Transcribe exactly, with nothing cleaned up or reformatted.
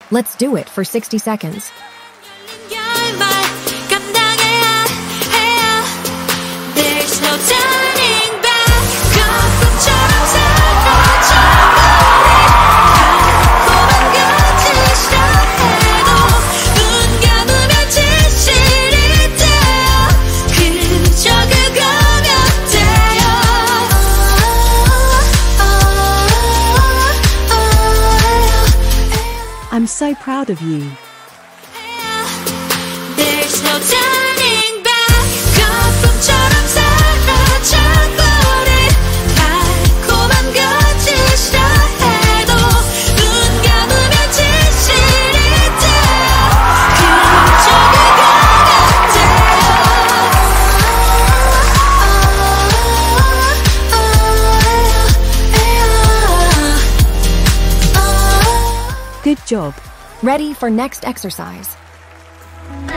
Let's do it for sixty seconds. There's no turning back. 거품처럼 사라져 달콤한 끝이 시작해도 눈 감으면 진실이 돼요. 그저 그거면 돼요. I'm so proud of you. There's no turning back. 거품처럼 사라져버린 달콤한 끝이 시작해도 눈 감으면 진실이 돼요. 그저 그거면 돼요. Good job. Ready for next exercise. 나